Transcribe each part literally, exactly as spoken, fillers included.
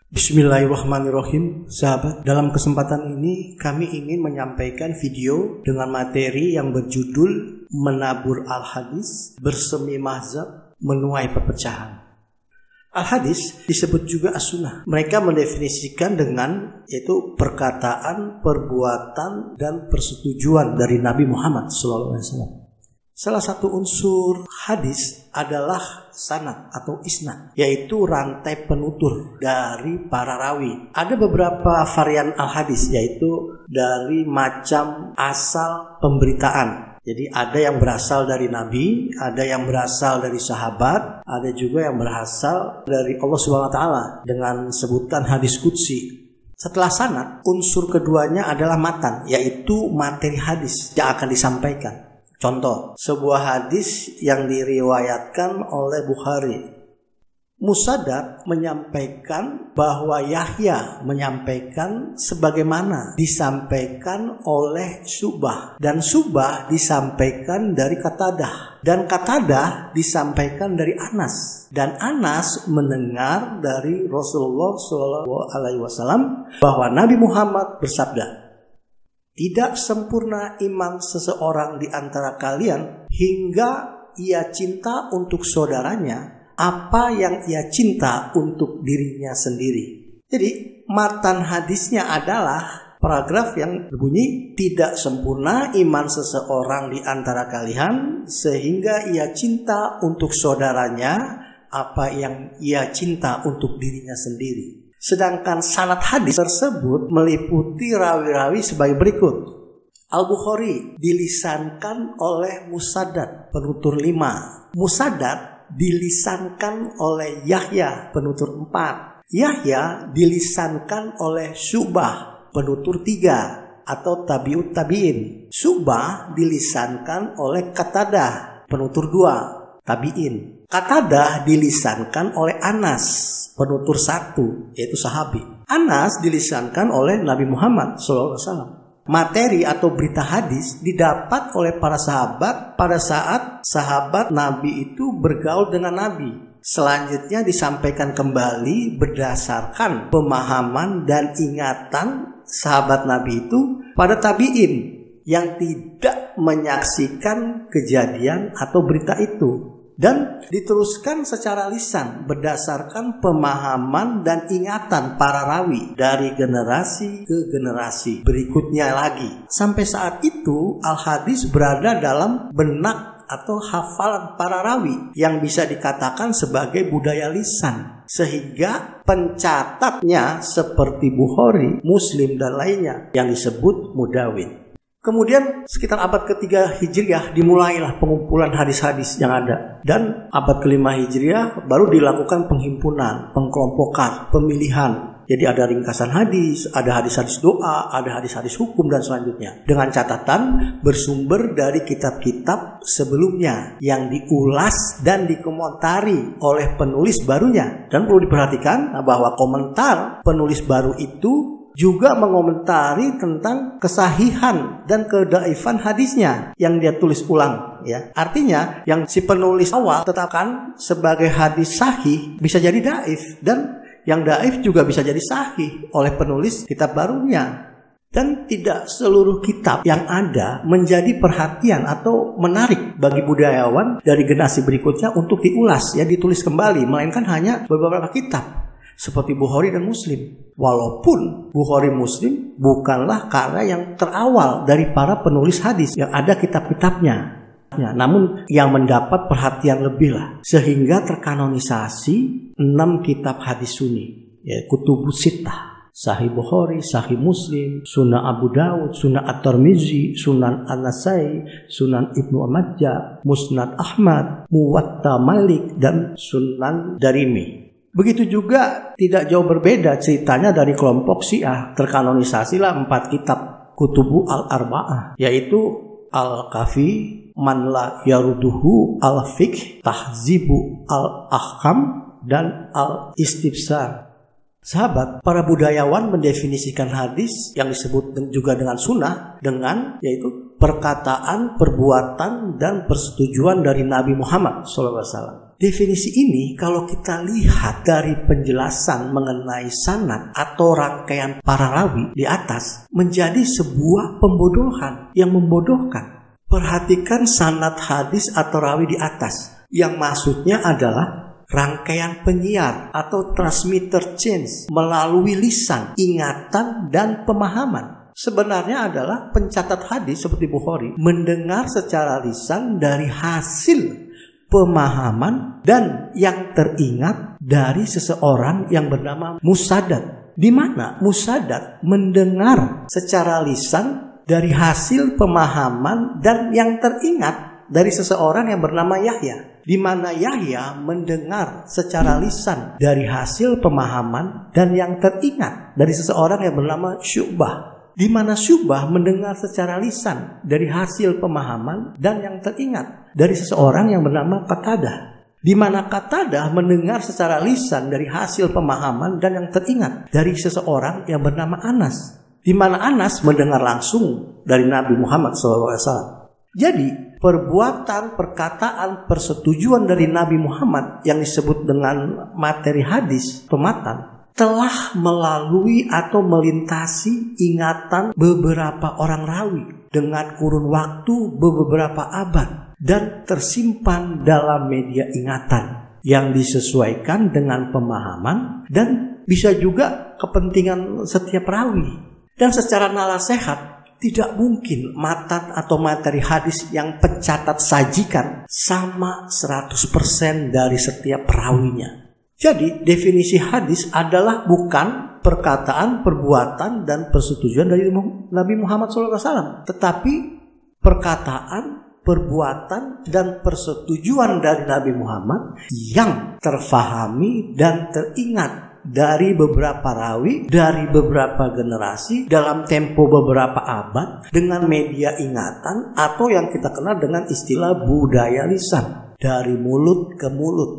Bismillahirrahmanirrahim. Sahabat, dalam kesempatan ini kami ingin menyampaikan video dengan materi yang berjudul Menabur Al-Hadis Bersemi Mazhab Menuai Perpecahan. Al-Hadis disebut juga As-Sunnah. Mereka mendefinisikan dengan yaitu perkataan, perbuatan, dan persetujuan dari Nabi Muhammad shallallahu alaihi wasallam. Salah satu unsur hadis adalah sanad atau isnad, yaitu rantai penutur dari para rawi. Ada beberapa varian al-hadis, yaitu dari macam asal pemberitaan. Jadi ada yang berasal dari Nabi, ada yang berasal dari sahabat, ada juga yang berasal dari Allah subhanahu wa taala dengan sebutan hadis qudsi. Setelah sanad, unsur keduanya adalah matan, yaitu materi hadis yang akan disampaikan. Contoh, sebuah hadis yang diriwayatkan oleh Bukhari. Musaddad menyampaikan bahwa Yahya menyampaikan sebagaimana disampaikan oleh Syu'bah, dan Syu'bah disampaikan dari Qatadah, dan Qatadah disampaikan dari Anas, dan Anas mendengar dari Rasulullah shallallahu alaihi wasallam bahwa Nabi Muhammad bersabda, "Tidak sempurna iman seseorang di antara kalian hingga ia cinta untuk saudaranya apa yang ia cinta untuk dirinya sendiri." Jadi matan hadisnya adalah paragraf yang berbunyi, "Tidak sempurna iman seseorang di antara kalian sehingga ia cinta untuk saudaranya apa yang ia cinta untuk dirinya sendiri." Sedangkan sanad hadis tersebut meliputi rawi-rawi sebagai berikut. Al-Bukhari dilisankan oleh Musaddad, penutur lima. Musaddad dilisankan oleh Yahya, penutur empat. Yahya dilisankan oleh Syu'bah, penutur tiga atau tabi'ut tabi'in. Syu'bah dilisankan oleh Qatadah, penutur dua, tabi'in. Qatadah dilisankan oleh Anas, penutur satu, yaitu sahabi. Anas dilisankan oleh Nabi Muhammad shallallahu alaihi wasallam. Materi atau berita hadis didapat oleh para sahabat pada saat sahabat Nabi itu bergaul dengan Nabi. Selanjutnya disampaikan kembali berdasarkan pemahaman dan ingatan sahabat Nabi itu pada tabi'in yang tidak menyaksikan kejadian atau berita itu, dan diteruskan secara lisan berdasarkan pemahaman dan ingatan para rawi dari generasi ke generasi berikutnya lagi. Sampai saat itu al-hadis berada dalam benak atau hafalan para rawi yang bisa dikatakan sebagai budaya lisan, sehingga pencatatnya seperti Bukhari, Muslim, dan lainnya yang disebut mudawin. Kemudian sekitar abad ketiga Hijriah dimulailah pengumpulan hadis-hadis yang ada. Dan abad kelima Hijriah baru dilakukan penghimpunan, pengkelompokan, pemilihan. Jadi ada ringkasan hadis, ada hadis-hadis doa, ada hadis-hadis hukum, dan selanjutnya. Dengan catatan bersumber dari kitab-kitab sebelumnya yang diulas dan dikomentari oleh penulis barunya. Dan perlu diperhatikan bahwa komentar penulis baru itu juga mengomentari tentang kesahihan dan kedaifan hadisnya yang dia tulis ulang, ya. Artinya yang si penulis awal tetapkan sebagai hadis sahih bisa jadi daif, dan yang daif juga bisa jadi sahih oleh penulis kitab barunya. Dan tidak seluruh kitab yang ada menjadi perhatian atau menarik bagi budayawan dari generasi berikutnya untuk diulas, ya, ditulis kembali, melainkan hanya beberapa kitab seperti Bukhari dan Muslim. Walaupun Bukhari Muslim bukanlah karya yang terawal dari para penulis hadis yang ada kitab-kitabnya, ya, namun yang mendapat perhatian lebih lah, sehingga terkanonisasi enam kitab hadis sunni, ya, Kutubus Sittah, Sahih Bukhari, Sahih Muslim, Sunan Abu Dawud, Sunan At-Tirmizi, Sunan An-Nasai, Sunan Ibnu Majah, Musnad Ahmad, Muwatta Malik, dan Sunan Darimi. Begitu juga tidak jauh berbeda ceritanya dari kelompok Syiah. Terkanonisasilah empat kitab Kutubu Al-Arba'ah, yaitu Al-Kafi, Man La Yaruduhu, Al-Fiqh, Tahzibu Al-Ahkam, dan Al-Istibsar. Sahabat, para budayawan mendefinisikan hadis yang disebut juga dengan sunnah dengan yaitu perkataan, perbuatan, dan persetujuan dari Nabi Muhammad shallallahu alaihi wasallam. Definisi ini kalau kita lihat dari penjelasan mengenai sanad atau rangkaian para rawi di atas menjadi sebuah pembodohan yang membodohkan. Perhatikan sanad hadis atau rawi di atas yang maksudnya adalah rangkaian penyiar atau transmitter chains melalui lisan, ingatan, dan pemahaman. Sebenarnya adalah pencatat hadis seperti Bukhari mendengar secara lisan dari hasil pemahaman dan yang teringat dari seseorang yang bernama Musaddad, di mana Musaddad mendengar secara lisan dari hasil pemahaman dan yang teringat dari seseorang yang bernama Yahya, di mana Yahya mendengar secara lisan dari hasil pemahaman dan yang teringat dari seseorang yang bernama Syu'bah, di mana Syu'bah mendengar secara lisan dari hasil pemahaman dan yang teringat dari seseorang yang bernama Qatadah, di mana Qatadah mendengar secara lisan dari hasil pemahaman dan yang teringat dari seseorang yang bernama Anas, di mana Anas mendengar langsung dari Nabi Muhammad shallallahu alaihi wasallam. Jadi perbuatan, perkataan, persetujuan dari Nabi Muhammad yang disebut dengan materi hadis atau matan telah melalui atau melintasi ingatan beberapa orang rawi dengan kurun waktu beberapa abad dan tersimpan dalam media ingatan yang disesuaikan dengan pemahaman dan bisa juga kepentingan setiap rawi. Dan secara nalar sehat, tidak mungkin matan atau materi hadis yang pencatat sajikan sama seratus persen dari setiap perawinya. Jadi definisi hadis adalah bukan perkataan, perbuatan, dan persetujuan dari Nabi Muhammad shallallahu alaihi wasallam, tetapi perkataan, perbuatan, dan persetujuan dari Nabi Muhammad yang terfahami dan teringat dari beberapa rawi, dari beberapa generasi, dalam tempo beberapa abad, dengan media ingatan atau yang kita kenal dengan istilah budaya lisan, dari mulut ke mulut.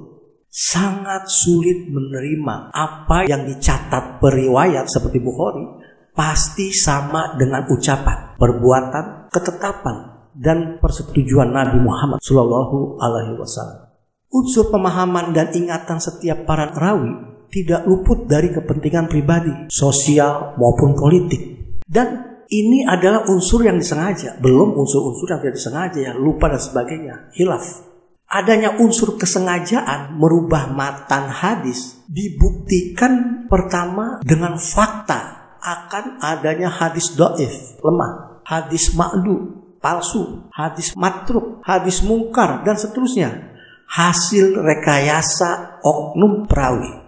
Sangat sulit menerima apa yang dicatat periwayat seperti Bukhari pasti sama dengan ucapan, perbuatan, ketetapan, dan persetujuan Nabi Muhammad shallallahu alaihi wasallam. Unsur pemahaman dan ingatan setiap para rawi tidak luput dari kepentingan pribadi, sosial maupun politik. Dan ini adalah unsur yang disengaja, belum unsur-unsur yang tidak disengaja, ya, lupa dan sebagainya, khilaf. Adanya unsur kesengajaan merubah matan hadis dibuktikan pertama dengan fakta akan adanya hadis dhaif, lemah, hadis ma'du, palsu, hadis matruk, hadis mungkar, dan seterusnya, hasil rekayasa oknum perawi.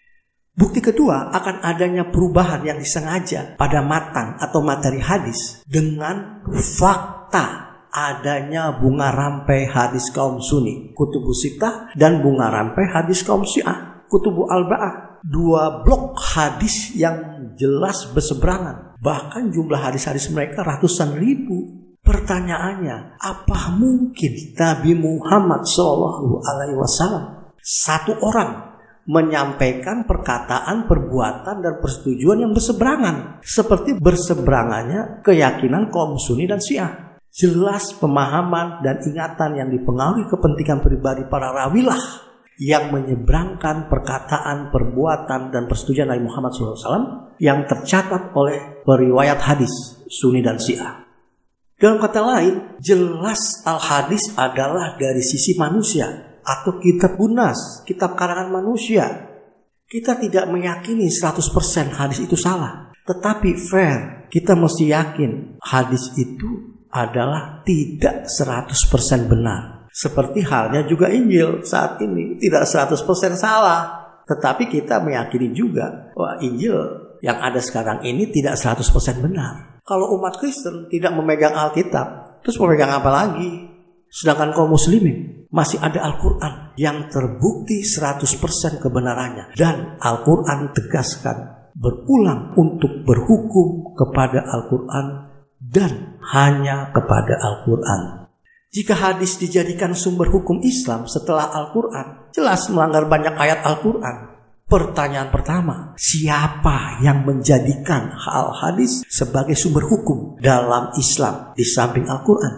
Bukti kedua akan adanya perubahan yang disengaja pada matan atau materi hadis dengan fakta adanya bunga rampai hadis kaum Sunni, Kutubu Sittah, dan bunga rampai hadis kaum Syiah, Kutubu Al-Ba'ah. Dua blok hadis yang jelas berseberangan. Bahkan jumlah hadis-hadis mereka ratusan ribu. Pertanyaannya, apa mungkin Nabi Muhammad shallallahu alaihi wasallam satu orang menyampaikan perkataan, perbuatan, dan persetujuan yang berseberangan seperti berseberangannya keyakinan kaum Sunni dan Syiah? Jelas pemahaman dan ingatan yang dipengaruhi kepentingan pribadi para rawilah yang menyeberangkan perkataan, perbuatan, dan persetujuan Nabi Muhammad shallallahu alaihi wasallam yang tercatat oleh periwayat hadis Sunni dan Syiah. Dalam kata lain, jelas al-hadis adalah dari sisi manusia atau kitab bunas, kitab karangan manusia. Kita tidak meyakini seratus persen hadis itu salah, tetapi fair, kita mesti yakin hadis itu adalah tidak seratus persen benar. Seperti halnya juga Injil saat ini tidak seratus persen salah, tetapi kita meyakini juga bahwa Injil yang ada sekarang ini tidak seratus persen benar. Kalau umat Kristen tidak memegang Alkitab, terus memegang apa lagi? Sedangkan kaum muslimin masih ada Al-Quran yang terbukti seratus persen kebenarannya, dan Al-Quran tegaskan berulang untuk berhukum kepada Al-Quran dan hanya kepada Al-Quran. Jika hadis dijadikan sumber hukum Islam setelah Al-Quran, jelas melanggar banyak ayat Al-Quran. Pertanyaan pertama, siapa yang menjadikan hal hadis sebagai sumber hukum dalam Islam di samping Al-Quran?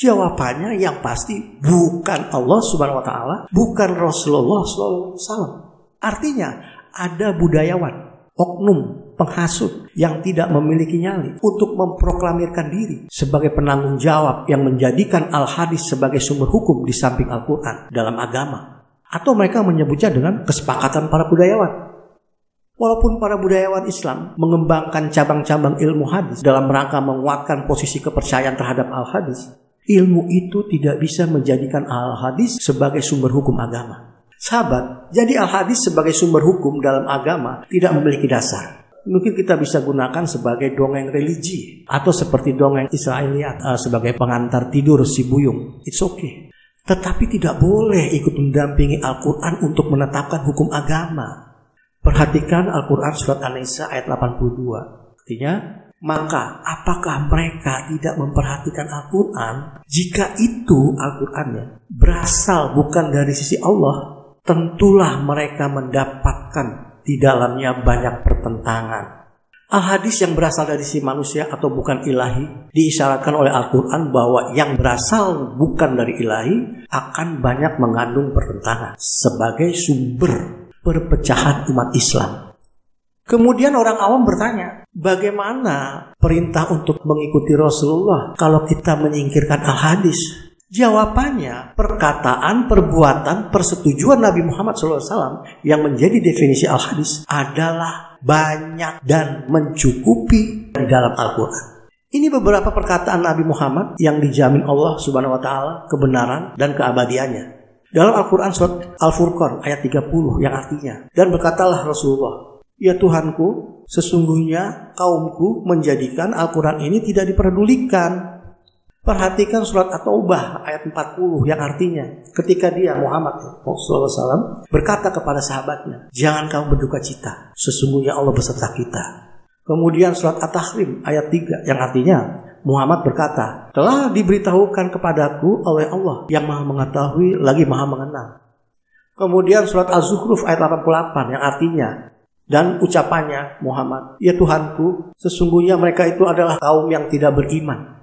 Jawabannya yang pasti bukan Allah Subhanahu wa taala, bukan Rasulullah shallallahu alaihi wasallam. Artinya ada budayawan, oknum, penghasut yang tidak memiliki nyali untuk memproklamirkan diri sebagai penanggung jawab yang menjadikan al-hadis sebagai sumber hukum di samping Al-Quran dalam agama. Atau mereka menyebutnya dengan kesepakatan para budayawan. Walaupun para budayawan Islam mengembangkan cabang-cabang ilmu hadis dalam rangka menguatkan posisi kepercayaan terhadap al-hadis, ilmu itu tidak bisa menjadikan al-hadis sebagai sumber hukum agama. Sahabat, jadi al-hadis sebagai sumber hukum dalam agama tidak memiliki dasar. Mungkin kita bisa gunakan sebagai dongeng religi atau seperti dongeng Israiliyat uh, sebagai pengantar tidur si buyung. It's okay. Tetapi tidak boleh ikut mendampingi Al-Quran untuk menetapkan hukum agama. Perhatikan Al-Quran surat An-Nisa ayat delapan puluh dua. Artinya, maka apakah mereka tidak memperhatikan Al-Quran jika itu Al-Qurannya berasal bukan dari sisi Allah? Tentulah mereka mendapatkan di dalamnya banyak pertentangan. Al-hadis yang berasal dari sisi manusia atau bukan ilahi diisyaratkan oleh Al-Quran bahwa yang berasal bukan dari ilahi akan banyak mengandung pertentangan sebagai sumber perpecahan umat Islam. Kemudian orang awam bertanya, bagaimana perintah untuk mengikuti Rasulullah kalau kita menyingkirkan al-hadis? Jawabannya, perkataan, perbuatan, persetujuan Nabi Muhammad shallallahu alaihi wasallam yang menjadi definisi al-hadis adalah banyak dan mencukupi di dalam Al-Quran. Ini beberapa perkataan Nabi Muhammad yang dijamin Allah Subhanahu wa taala kebenaran dan keabadiannya. Dalam Al-Quran surat Al-Furqan ayat tiga puluh yang artinya, dan berkatalah Rasulullah, ya Tuhanku, sesungguhnya kaumku menjadikan Al-Quran ini tidak diperdulikan. Perhatikan surat At-Taubah ayat empat puluh yang artinya, ketika dia Muhammad shallallahu alaihi wasallam berkata kepada sahabatnya, jangan kamu berduka cita, sesungguhnya Allah beserta kita. Kemudian surat At-Tahrim ayat tiga yang artinya, Muhammad berkata, telah diberitahukan kepadaku oleh Allah yang maha mengetahui lagi maha mengenal. Kemudian surat Az-Zukhruf ayat delapan puluh delapan yang artinya, dan ucapannya Muhammad, ya Tuhanku, sesungguhnya mereka itu adalah kaum yang tidak beriman.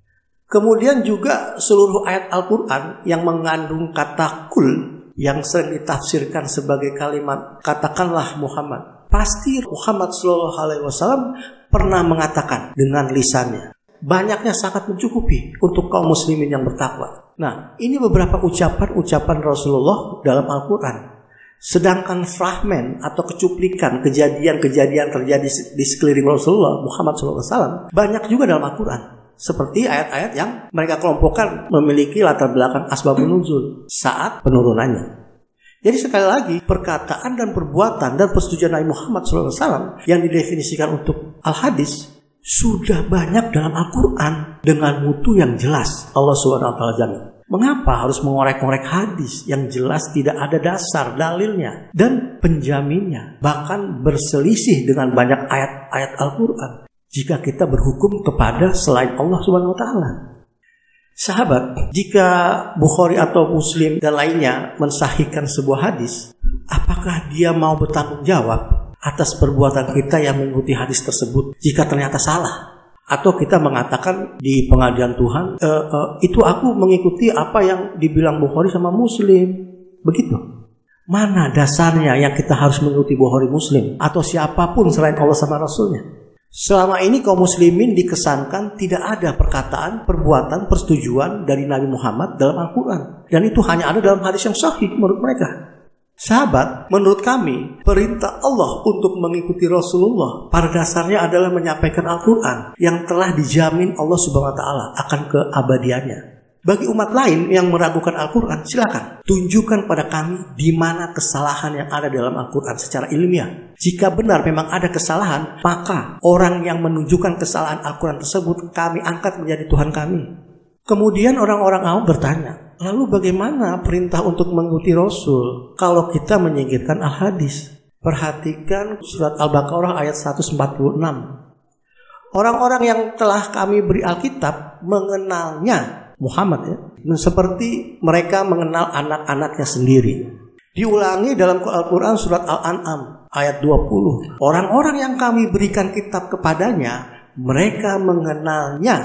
Kemudian juga seluruh ayat Al-Quran yang mengandung kata kul yang sering ditafsirkan sebagai kalimat katakanlah Muhammad. Pasti Muhammad shallallahu alaihi wasallam pernah mengatakan dengan lisannya. Banyaknya sangat mencukupi untuk kaum muslimin yang bertakwa. Nah, ini beberapa ucapan-ucapan Rasulullah dalam Al-Quran. Sedangkan fragmen atau kecuplikan kejadian-kejadian terjadi di sekeliling Rasulullah Muhammad shallallahu alaihi wasallam banyak juga dalam Al-Quran. Seperti ayat-ayat yang mereka kelompokkan memiliki latar belakang asbabun nuzul saat penurunannya. Jadi sekali lagi, perkataan dan perbuatan dan persetujuan Nabi Muhammad shallallahu alaihi wasallam yang didefinisikan untuk al-hadis sudah banyak dalam Al-Quran dengan mutu yang jelas Allah subhanahu wa taala jamin. Mengapa harus mengorek-ngorek hadis yang jelas tidak ada dasar dalilnya dan penjaminnya, bahkan berselisih dengan banyak ayat-ayat Al-Quran jika kita berhukum kepada selain Allah subhanahu wa taala? Sahabat, jika Bukhari atau Muslim dan lainnya mensahihkan sebuah hadis, apakah dia mau bertanggung jawab atas perbuatan kita yang mengikuti hadis tersebut jika ternyata salah? Atau kita mengatakan di pengadilan Tuhan, e, e, itu aku mengikuti apa yang dibilang Bukhari sama Muslim. Begitu. Mana dasarnya yang kita harus mengikuti Bukhari, Muslim atau siapapun selain Allah sama Rasulnya? Selama ini kaum muslimin dikesankan tidak ada perkataan, perbuatan, persetujuan dari Nabi Muhammad dalam Al-Quran. Dan itu hanya ada dalam hadis yang sahih menurut mereka. Sahabat, menurut kami, perintah Allah untuk mengikuti Rasulullah pada dasarnya adalah menyampaikan Al-Quran yang telah dijamin Allah Subhanahu wa taala akan keabadiannya. Bagi umat lain yang meragukan Al-Quran, silakan tunjukkan pada kami di mana kesalahan yang ada dalam Al-Quran secara ilmiah. Jika benar memang ada kesalahan, maka orang yang menunjukkan kesalahan Al-Quran tersebut kami angkat menjadi Tuhan kami. Kemudian orang-orang awam bertanya, lalu bagaimana perintah untuk mengikuti Rasul kalau kita menyingkirkan al-hadis? Perhatikan surat Al-Baqarah ayat seratus empat puluh enam. Orang-orang yang telah kami beri Alkitab mengenalnya Muhammad ya, seperti mereka mengenal anak-anaknya sendiri. Diulangi dalam Al-Quran surat Al-An'am ayat dua puluh. Orang-orang yang kami berikan kitab kepadanya, mereka mengenalnya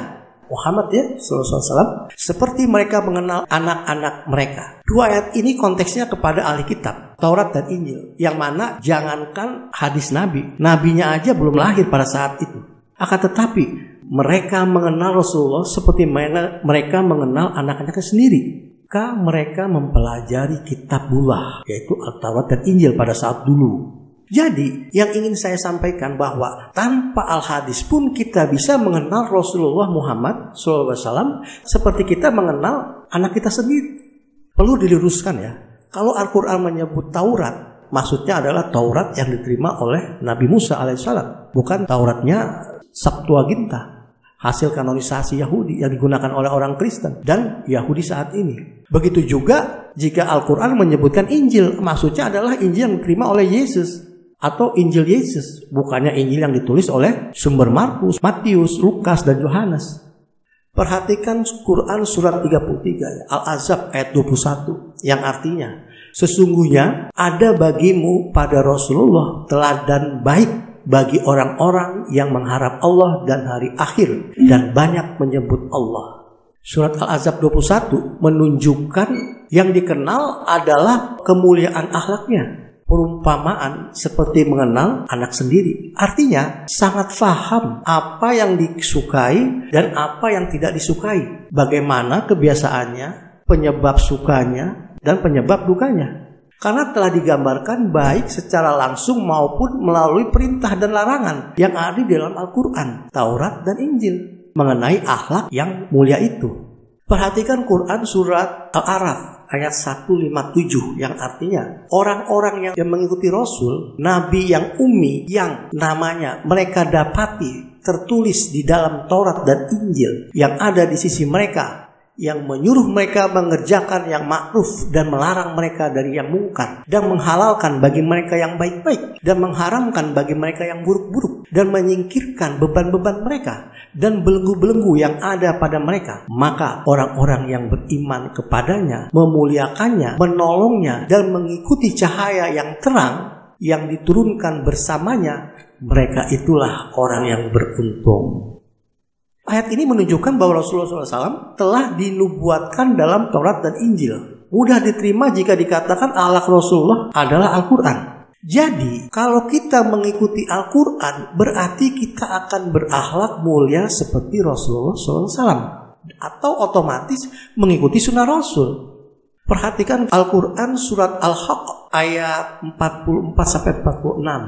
Muhammad ya sallallahu alaihi wasallam, seperti mereka mengenal anak-anak mereka. Dua ayat ini konteksnya kepada ahli kitab Taurat dan Injil, yang mana jangankan hadis Nabi, nabinya aja belum lahir pada saat itu. Akan tetapi mereka mengenal Rasulullah seperti mereka mengenal anak-anaknya sendiri. Maka mereka mempelajari kitabullah, yaitu Al-Taurat dan Injil pada saat dulu. Jadi yang ingin saya sampaikan bahwa tanpa Al-Hadis pun kita bisa mengenal Rasulullah Muhammad shallallahu alaihi wasallam seperti kita mengenal anak kita sendiri. Perlu diluruskan ya, kalau Al-Quran menyebut Taurat, maksudnya adalah Taurat yang diterima oleh Nabi Musa alaihissalam, bukan Tauratnya Septuaginta, hasil kanonisasi Yahudi yang digunakan oleh orang Kristen dan Yahudi saat ini. Begitu juga jika Al-Quran menyebutkan Injil, maksudnya adalah Injil yang diterima oleh Yesus atau Injil Yesus, bukannya Injil yang ditulis oleh sumber Markus, Matius, Lukas, dan Yohanes. Perhatikan Quran surat tiga puluh tiga, Al-Ahzab ayat dua puluh satu, yang artinya, sesungguhnya ada bagimu pada Rasulullah teladan baik bagi orang-orang yang mengharap Allah dan hari akhir dan banyak menyebut Allah. Surat Al-Ahzab dua puluh satu menunjukkan yang dikenal adalah kemuliaan akhlaknya. Perumpamaan seperti mengenal anak sendiri. Artinya sangat paham apa yang disukai dan apa yang tidak disukai. Bagaimana kebiasaannya, penyebab sukanya dan penyebab dukanya. Karena telah digambarkan baik secara langsung maupun melalui perintah dan larangan yang ada di dalam Al-Quran, Taurat dan Injil mengenai akhlak yang mulia itu. Perhatikan Quran surat Al-A'raf ayat seratus lima puluh tujuh yang artinya orang-orang yang, yang mengikuti Rasul, Nabi yang ummi yang namanya mereka dapati tertulis di dalam Taurat dan Injil yang ada di sisi mereka, yang menyuruh mereka mengerjakan yang ma'ruf dan melarang mereka dari yang mungkar, dan menghalalkan bagi mereka yang baik-baik dan mengharamkan bagi mereka yang buruk-buruk, dan menyingkirkan beban-beban mereka dan belenggu-belenggu yang ada pada mereka. Maka orang-orang yang beriman kepadanya, memuliakannya, menolongnya, dan mengikuti cahaya yang terang yang diturunkan bersamanya, mereka itulah orang yang beruntung. Ayat ini menunjukkan bahwa Rasulullah shallallahu alaihi wasallam telah dinubuatkan dalam Taurat dan Injil. Mudah diterima jika dikatakan akhlak Rasulullah adalah Al-Quran. Jadi, kalau kita mengikuti Al-Quran, berarti kita akan berakhlak mulia seperti Rasulullah shallallahu alaihi wasallam. Atau otomatis mengikuti sunnah Rasul. Perhatikan Al-Quran surat Al-Haqq ayat empat puluh empat sampai empat puluh enam.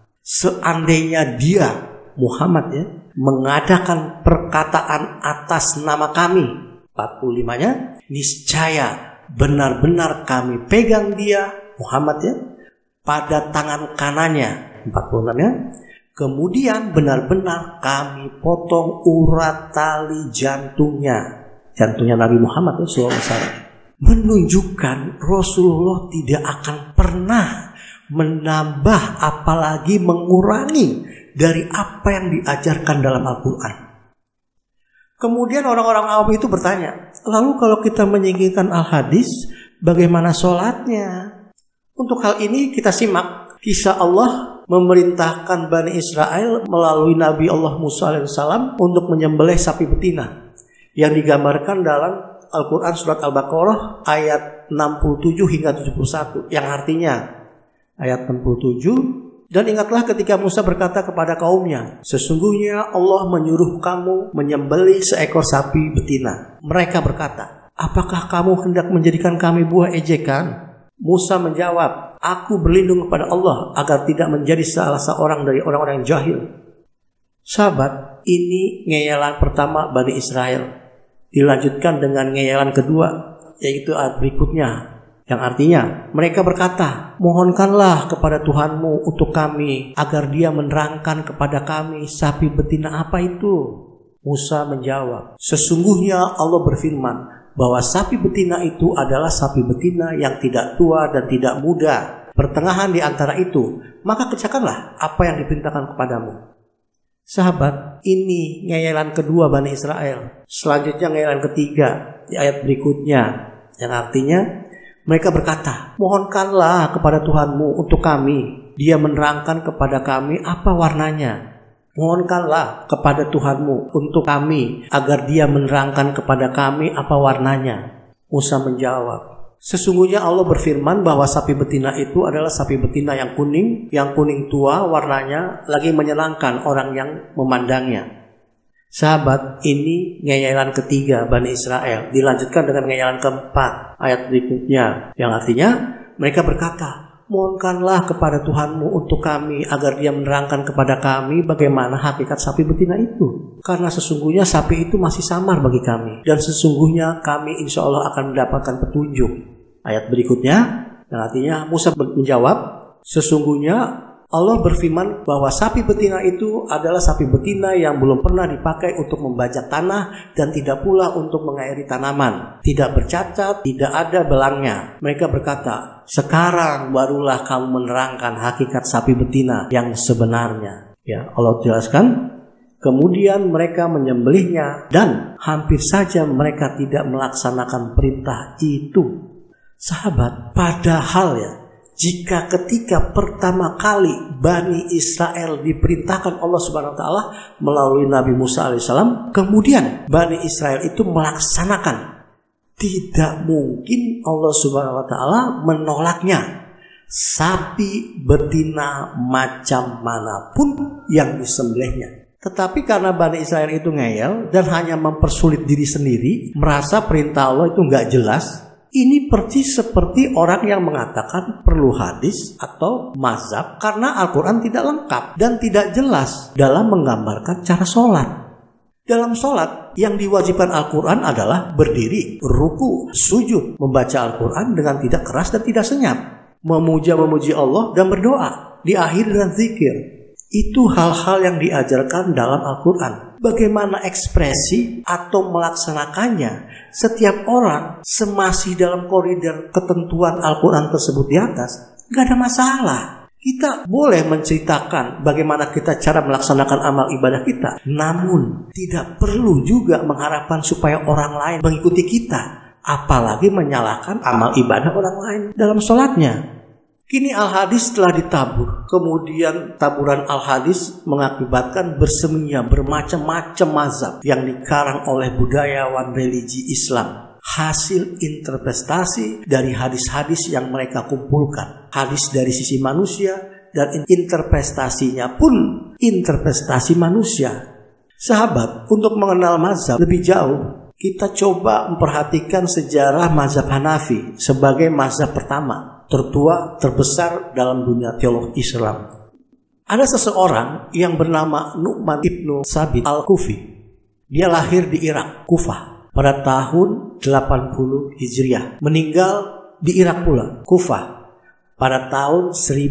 Seandainya dia, Muhammad ya, mengadakan perkataan atas nama kami, empat puluh lima-nya, niscaya benar-benar kami pegang dia, Muhammad ya, pada tangan kanannya, empat puluh enam-nya, kemudian benar-benar kami potong urat tali jantungnya, jantungnya Nabi Muhammad ya, sallallahu alaihi wasallam, menunjukkan Rasulullah tidak akan pernah menambah apalagi mengurangi dari apa yang diajarkan dalam Al-Quran. Kemudian orang-orang awam itu bertanya, lalu kalau kita menyingkirkan Al-Hadis, bagaimana sholatnya? Untuk hal ini kita simak kisah Allah memerintahkan Bani Israel melalui Nabi Allah Musa alaihissalam untuk menyembelih sapi betina, yang digambarkan dalam Al-Quran surat Al-Baqarah ayat enam puluh tujuh hingga tujuh puluh satu, yang artinya ayat enam puluh tujuh, dan ingatlah ketika Musa berkata kepada kaumnya, sesungguhnya Allah menyuruh kamu menyembelih seekor sapi betina. Mereka berkata, apakah kamu hendak menjadikan kami buah ejekan? Musa menjawab, aku berlindung kepada Allah agar tidak menjadi salah seorang dari orang-orang yang jahil. Sahabat, ini ngeyalan pertama Bani Israel. Dilanjutkan dengan ngeyalan kedua, yaitu ayat berikutnya, yang artinya mereka berkata, mohonkanlah kepada Tuhanmu untuk kami agar dia menerangkan kepada kami sapi betina apa itu. Musa menjawab, sesungguhnya Allah berfirman bahwa sapi betina itu adalah sapi betina yang tidak tua dan tidak muda, pertengahan di antara itu, maka kerjakanlah apa yang diperintahkan kepadamu. Sahabat, ini ngeyalan kedua Bani Israel. Selanjutnya ngeyalan ketiga di ayat berikutnya, yang artinya mereka berkata, mohonkanlah kepada Tuhanmu untuk kami, dia menerangkan kepada kami apa warnanya. Mohonkanlah kepada Tuhanmu untuk kami agar dia menerangkan kepada kami apa warnanya. Musa menjawab, sesungguhnya Allah berfirman bahwa sapi betina itu adalah sapi betina yang kuning, yang kuning tua warnanya, lagi menyenangkan orang yang memandangnya. Sahabat, ini ngeyelan ketiga Bani Israel. Dilanjutkan dengan ngeyelan keempat ayat berikutnya, yang artinya mereka berkata, mohonkanlah kepada Tuhanmu untuk kami agar dia menerangkan kepada kami bagaimana hakikat sapi betina itu. Karena sesungguhnya sapi itu masih samar bagi kami, dan sesungguhnya kami insya Allah akan mendapatkan petunjuk. Ayat berikutnya, yang artinya Musa menjawab, sesungguhnya Allah berfirman bahwa sapi betina itu adalah sapi betina yang belum pernah dipakai untuk membajak tanah dan tidak pula untuk mengairi tanaman. Tidak bercacat, tidak ada belangnya. Mereka berkata, sekarang barulah kamu menerangkan hakikat sapi betina yang sebenarnya. Ya, Allah jelaskan, kemudian mereka menyembelihnya dan hampir saja mereka tidak melaksanakan perintah itu. Sahabat, padahal ya, jika ketika pertama kali Bani Israel diperintahkan Allah Subhanahu wa taala melalui Nabi Musa alaihissalam, kemudian Bani Israel itu melaksanakan, tidak mungkin Allah Subhanahu wa taala menolaknya. Sapi betina macam manapun yang disembelihnya. Tetapi karena Bani Israel itu ngeyel dan hanya mempersulit diri sendiri, merasa perintah Allah itu nggak jelas. Ini persis seperti orang yang mengatakan perlu hadis atau mazhab karena Al-Quran tidak lengkap dan tidak jelas dalam menggambarkan cara sholat. Dalam sholat yang diwajibkan Al-Quran adalah berdiri, ruku, sujud, membaca Al-Quran dengan tidak keras dan tidak senyap, memuja-memuji Allah dan berdoa, diakhiri dengan zikir. Itu hal-hal yang diajarkan dalam Al-Quran. Bagaimana ekspresi atau melaksanakannya, setiap orang semasih dalam koridor ketentuan Al-Quran tersebut di atas, gak ada masalah. Kita boleh menceritakan bagaimana kita cara melaksanakan amal ibadah kita, namun tidak perlu juga mengharapkan supaya orang lain mengikuti kita, apalagi menyalahkan amal ibadah orang lain dalam sholatnya. Kini al-hadis telah ditabur. Kemudian taburan al-hadis mengakibatkan berseminya bermacam-macam mazhab yang dikarang oleh budayawan religi Islam. Hasil interpretasi dari hadis-hadis yang mereka kumpulkan. Hadis dari sisi manusia dan interpretasinya pun interpretasi manusia. Sahabat, untuk mengenal mazhab lebih jauh, kita coba memperhatikan sejarah mazhab Hanafi sebagai mazhab pertama, tertua, terbesar dalam dunia teologi Islam. Ada seseorang yang bernama Nu'man ibnu Sabit al-Kufi. Dia lahir di Irak, Kufah, pada tahun delapan puluh Hijriah. Meninggal di Irak pula, Kufah, pada tahun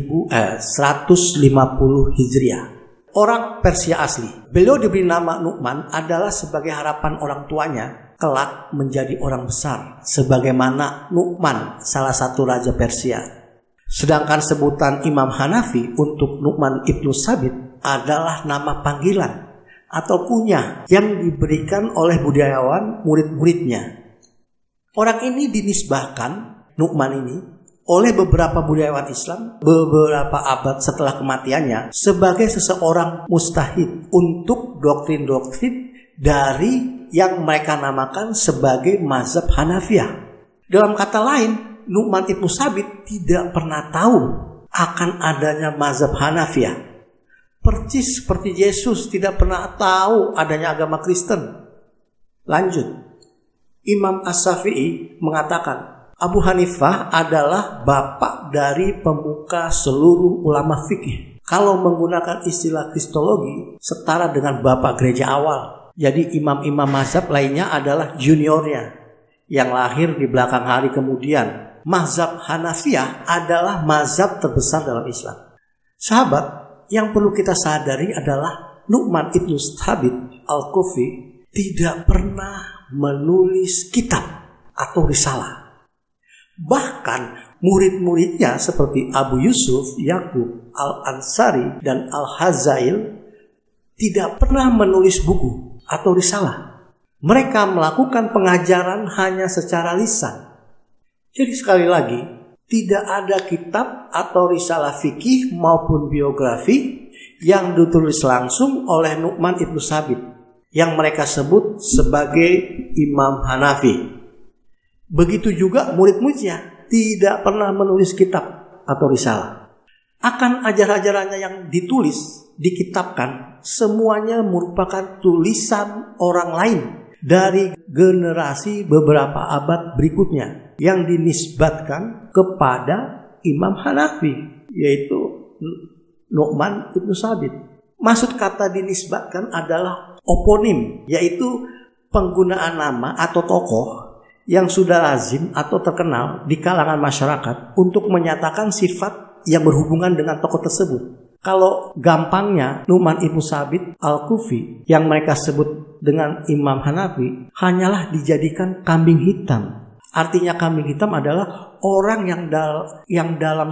seratus lima puluh Hijriah. Orang Persia asli. Beliau diberi nama Nu'man adalah sebagai harapan orang tuanya kelak menjadi orang besar, sebagaimana Nu'man, salah satu raja Persia. Sedangkan sebutan Imam Hanafi untuk Nu'man ibnu Sabit adalah nama panggilan atau kunyah yang diberikan oleh budayawan murid-muridnya. Orang ini dinisbahkan, Nu'man ini, oleh beberapa budayawan Islam beberapa abad setelah kematiannya sebagai seseorang mustahid untuk doktrin-doktrin dari yang mereka namakan sebagai mazhab Hanafiyah. Dalam kata lain, Nu'man ibnu Sabit tidak pernah tahu akan adanya mazhab Hanafiyah. Persis seperti Yesus tidak pernah tahu adanya agama Kristen. Lanjut, Imam As-Syafi'i mengatakan Abu Hanifah adalah bapak dari pemuka seluruh ulama fikih. Kalau menggunakan istilah kristologi, setara dengan bapak gereja awal. Jadi imam-imam mazhab lainnya adalah juniornya yang lahir di belakang hari kemudian. Mazhab Hanafiyah adalah mazhab terbesar dalam Islam. Sahabat, yang perlu kita sadari adalah Nu'man ibnu Sabit al-Kufi tidak pernah menulis kitab atau risalah. Bahkan murid-muridnya seperti Abu Yusuf, Yakub, Al-Ansari, dan Al-Hazail tidak pernah menulis buku atau risalah. Mereka melakukan pengajaran hanya secara lisan. Jadi sekali lagi, tidak ada kitab atau risalah fikih maupun biografi yang ditulis langsung oleh Nu'man ibnu Sabit yang mereka sebut sebagai Imam Hanafi. Begitu juga murid-muridnya tidak pernah menulis kitab atau risalah. Akan ajar-ajarannya yang ditulis, dikitabkan, semuanya merupakan tulisan orang lain dari generasi beberapa abad berikutnya yang dinisbatkan kepada Imam Hanafi, yaitu Nu'man ibnu Sabit. Maksud kata dinisbatkan adalah oponim, yaitu penggunaan nama atau tokoh yang sudah lazim atau terkenal di kalangan masyarakat untuk menyatakan sifat yang berhubungan dengan tokoh tersebut. Kalau gampangnya Nu'man ibnu Sabit al-Kufi yang mereka sebut dengan Imam Hanafi hanyalah dijadikan kambing hitam. Artinya kambing hitam adalah orang yang dal- yang dalam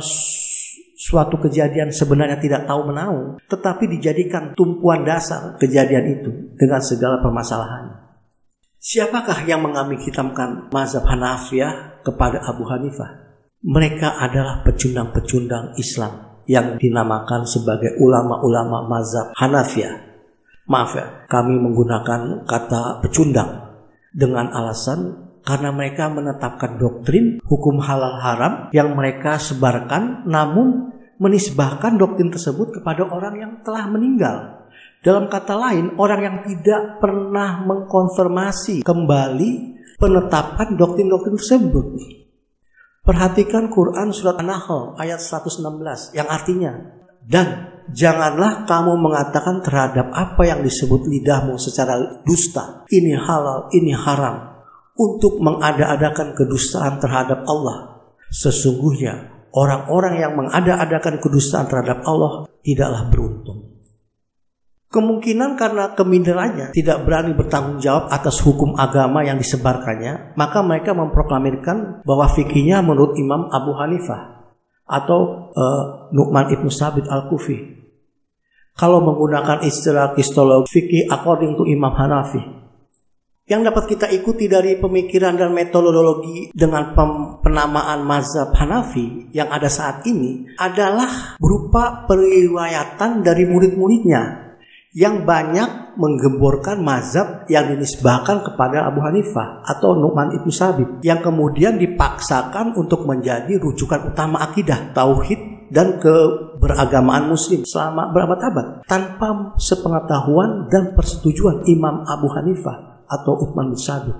suatu kejadian sebenarnya tidak tahu menahu, tetapi dijadikan tumpuan dasar kejadian itu dengan segala permasalahannya. Siapakah yang mengambing hitamkan mazhab Hanafiyah kepada Abu Hanifah? Mereka adalah pecundang-pecundang Islam yang dinamakan sebagai ulama-ulama mazhab Hanafiyah. Maaf ya, kami menggunakan kata pecundang dengan alasan karena mereka menetapkan doktrin hukum halal haram yang mereka sebarkan, namun menisbahkan doktrin tersebut kepada orang yang telah meninggal. Dalam kata lain, orang yang tidak pernah mengkonfirmasi kembali penetapan doktrin-doktrin tersebut. Perhatikan Quran surat An-Nahl ayat seratus enam belas yang artinya, dan janganlah kamu mengatakan terhadap apa yang disebut lidahmu secara dusta, ini halal, ini haram, untuk mengada-adakan kedustaan terhadap Allah. Sesungguhnya orang-orang yang mengada-adakan kedustaan terhadap Allah tidaklah beruntung. Kemungkinan karena keminderannya tidak berani bertanggung jawab atas hukum agama yang disebarkannya, maka mereka memproklamirkan bahwa fikihnya menurut Imam Abu Hanifah atau uh, Nu'man ibnu Sabit al-Kufi. Kalau menggunakan istilah kristologi fikih according to Imam Hanafi, yang dapat kita ikuti dari pemikiran dan metodologi dengan penamaan mazhab Hanafi yang ada saat ini adalah berupa periwayatan dari murid-muridnya yang banyak menggemborkan mazhab yang dinisbahkan kepada Abu Hanifah atau Nu'man ibnu Sabit, yang kemudian dipaksakan untuk menjadi rujukan utama akidah, tauhid, dan keberagamaan muslim selama berabad-abad tanpa sepengetahuan dan persetujuan Imam Abu Hanifah atau Uthman bin Sabit.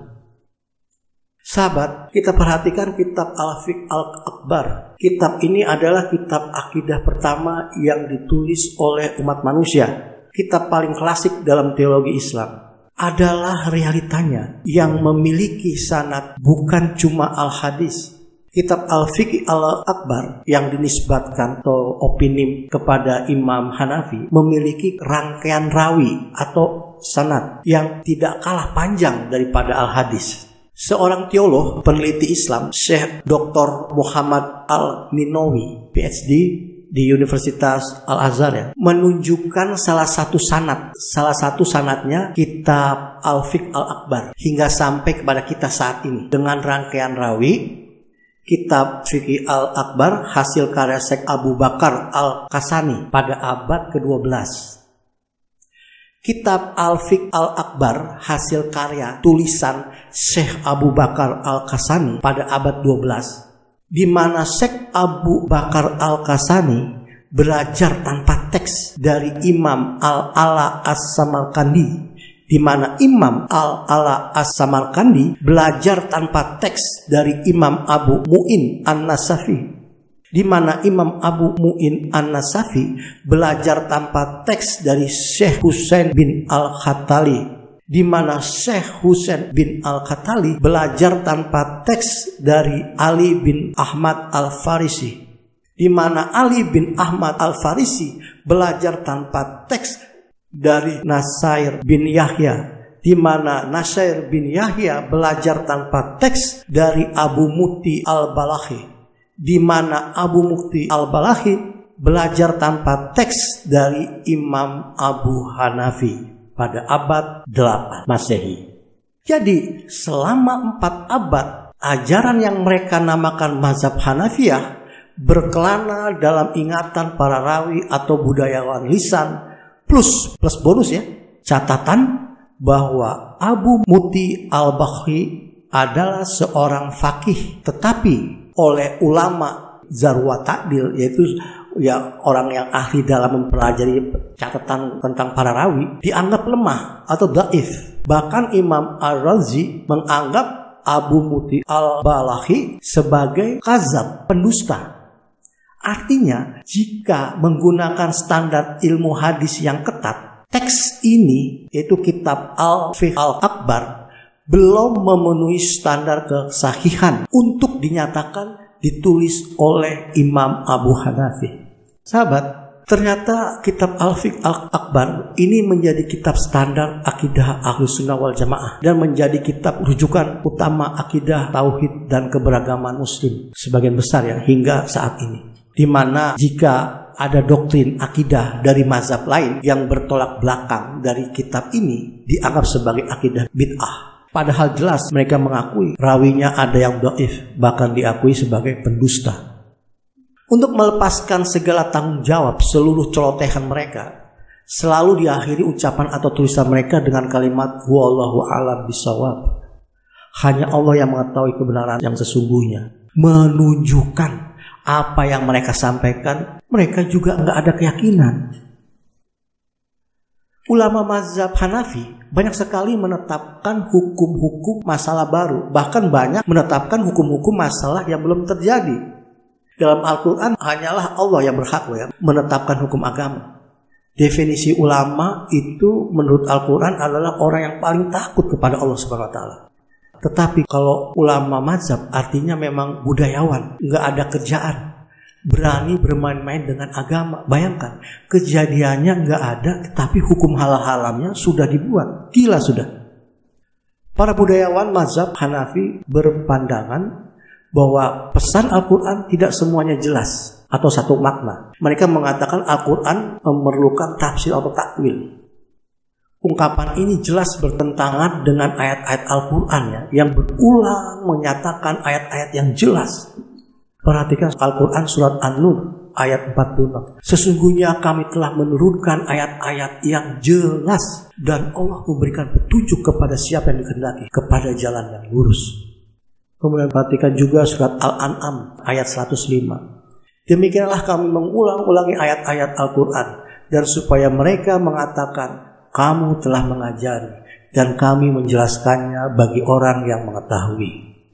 Sahabat, kita perhatikan kitab Al-Fiqh Al-Akbar. Kitab ini adalah kitab akidah pertama yang ditulis oleh umat manusia. Kitab paling klasik dalam teologi Islam. Adalah realitanya yang memiliki sanad, bukan cuma al-hadis. Kitab Al-Fiqh Al-Akbar yang dinisbatkan atau opini kepada Imam Hanafi memiliki rangkaian rawi atau sanad yang tidak kalah panjang daripada al-hadis. Seorang teolog peneliti Islam, Syekh Doktor Muhammad Al-Minawi, P H D di Universitas Al-Azhar ya, menunjukkan salah satu sanad. Salah satu sanadnya kitab Al-Fiqh Al-Akbar hingga sampai kepada kita saat ini dengan rangkaian rawi. Kitab Fiqh Al-Akbar hasil karya Syekh Abu Bakar Al-Kasani pada abad kedua belas. Kitab Al-Fiqh Al-Akbar hasil karya tulisan Syekh Abu Bakar Al-Kasani pada abad dua belas, di mana Syekh Abu Bakar Al-Kasani belajar tanpa teks dari Imam Al-Ala As-Samarkandi, di mana Imam Al-Ala As-Samarkandi belajar tanpa teks dari Imam Abu Mu'in An-Nasafi, di mana Imam Abu Mu'in An-Nasafi belajar tanpa teks dari Syekh Husain bin Al-Khattali, di mana Syekh Husain bin Al-Khattali belajar tanpa teks dari Ali bin Ahmad Al-Farisi, di mana Ali bin Ahmad Al-Farisi belajar tanpa teks dari Nasair bin Yahya, di mana Nasair bin Yahya belajar tanpa teks dari Abu Muti Al-Balahi, di mana Abu Muti Al-Balahi belajar tanpa teks dari Imam Abu Hanafi pada abad delapan Masehi. Jadi selama empat abad ajaran yang mereka namakan mazhab Hanafiyah berkelana dalam ingatan para rawi atau budayawan lisan, plus plus bonus ya, catatan bahwa Abu Muti al-Bakhi adalah seorang fakih, tetapi oleh ulama Zarwa Ta'dil, yaitu ya orang yang ahli dalam mempelajari catatan tentang para rawi, dianggap lemah atau dhaif. Bahkan Imam Ar-Razi menganggap Abu Muti al-Balakhi sebagai kazab, pendusta. Artinya, jika menggunakan standar ilmu hadis yang ketat, teks ini, yaitu kitab Al-Fiqh Al-Akbar, belum memenuhi standar kesahihan untuk dinyatakan ditulis oleh Imam Abu Hanafi. Sahabat, ternyata kitab Al-Fiqh Al-Akbar ini menjadi kitab standar akidah Ahlus Sunnah wal Jamaah dan menjadi kitab rujukan utama akidah tauhid dan keberagaman muslim sebagian besar ya hingga saat ini. Di mana jika ada doktrin akidah dari mazhab lain yang bertolak belakang dari kitab ini dianggap sebagai akidah bid'ah. Padahal jelas mereka mengakui rawinya ada yang dhaif, bahkan diakui sebagai pendusta. Untuk melepaskan segala tanggung jawab seluruh celotehan mereka, selalu diakhiri ucapan atau tulisan mereka dengan kalimat wallahu a'lam bishawab. Hanya Allah yang mengetahui kebenaran yang sesungguhnya. Menunjukkan apa yang mereka sampaikan, mereka juga nggak ada keyakinan. Ulama mazhab Hanafi banyak sekali menetapkan hukum-hukum masalah baru, bahkan banyak menetapkan hukum-hukum masalah yang belum terjadi. Dalam Al-Quran hanyalah Allah yang berhak ya, menetapkan hukum agama. Definisi ulama itu menurut Al-Quran adalah orang yang paling takut kepada Allah subhanahu wa taala. Tetapi kalau ulama mazhab artinya memang budayawan, nggak ada kerjaan, berani bermain-main dengan agama. Bayangkan, kejadiannya nggak ada, tetapi hukum halal-haramnya sudah dibuat. Gila sudah. Para budayawan mazhab Hanafi berpandangan bahwa pesan Al-Quran tidak semuanya jelas atau satu makna. Mereka mengatakan Al-Quran memerlukan tafsir atau takwil. Ungkapan ini jelas bertentangan dengan ayat-ayat Al-Quran ya, yang berulang menyatakan ayat-ayat yang jelas. Perhatikan Al-Quran surat An-Nur ayat empat puluh enam. Sesungguhnya kami telah menurunkan ayat-ayat yang jelas dan Allah memberikan petunjuk kepada siapa yang dikehendaki kepada jalan yang lurus. Kemudian perhatikan juga surat Al-An'am ayat seratus lima. Demikianlah kami mengulang-ulangi ayat-ayat Al-Quran dan supaya mereka mengatakan kamu telah mengajari dan kami menjelaskannya bagi orang yang mengetahui.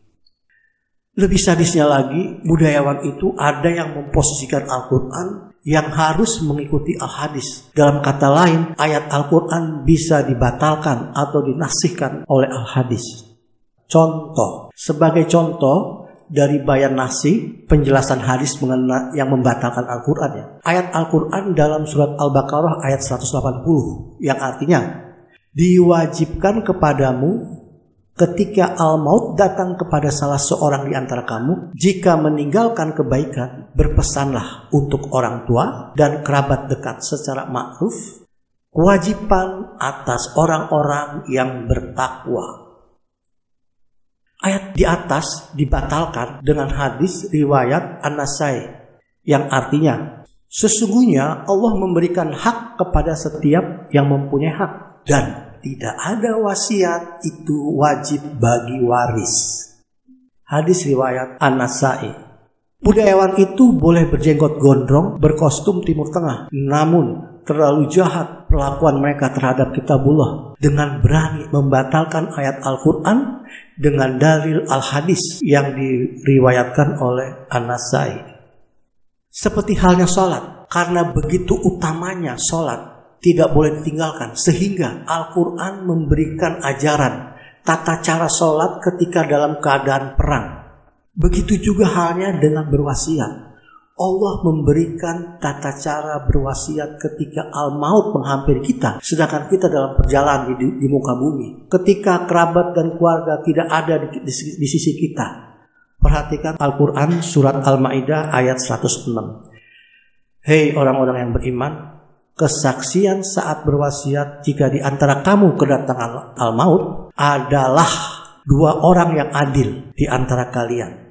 Lebih sadisnya lagi, budayawan itu ada yang memposisikan Al-Quran yang harus mengikuti Al-Hadis. Dalam kata lain, ayat Al-Quran bisa dibatalkan atau dinasihkan oleh Al-Hadis. Contoh, sebagai contoh dari bayan nasi, penjelasan hadis mengenai yang membatalkan Al-Quran ya. Ayat Al-Quran dalam surat Al-Baqarah ayat seratus delapan puluh yang artinya diwajibkan kepadamu ketika al-maut datang kepada salah seorang di antara kamu, jika meninggalkan kebaikan, berpesanlah untuk orang tua dan kerabat dekat secara ma'ruf, kewajiban atas orang-orang yang bertakwa. Ayat di atas dibatalkan dengan hadis riwayat An-Nasai yang artinya sesungguhnya Allah memberikan hak kepada setiap yang mempunyai hak dan tidak ada wasiat itu wajib bagi waris. Hadis riwayat An-Nasai. Budayawan itu boleh berjenggot gondrong, berkostum Timur Tengah, namun terlalu jahat perlakuan mereka terhadap kitabullah dengan berani membatalkan ayat Al-Quran dengan dalil Al-Hadis yang diriwayatkan oleh An-Nasai. Seperti halnya sholat, karena begitu utamanya sholat tidak boleh ditinggalkan, sehingga Al-Quran memberikan ajaran tata cara sholat ketika dalam keadaan perang. Begitu juga halnya dengan berwasiat. Allah memberikan tata cara berwasiat ketika al-maut menghampiri kita, sedangkan kita dalam perjalanan di, di muka bumi. Ketika kerabat dan keluarga tidak ada di, di, di sisi kita. Perhatikan Al-Quran surat Al-Ma'idah ayat seratus enam. Hei orang-orang yang beriman, kesaksian saat berwasiat jika di antara kamu kedatangan al-maut adalah dua orang yang adil di antara kalian.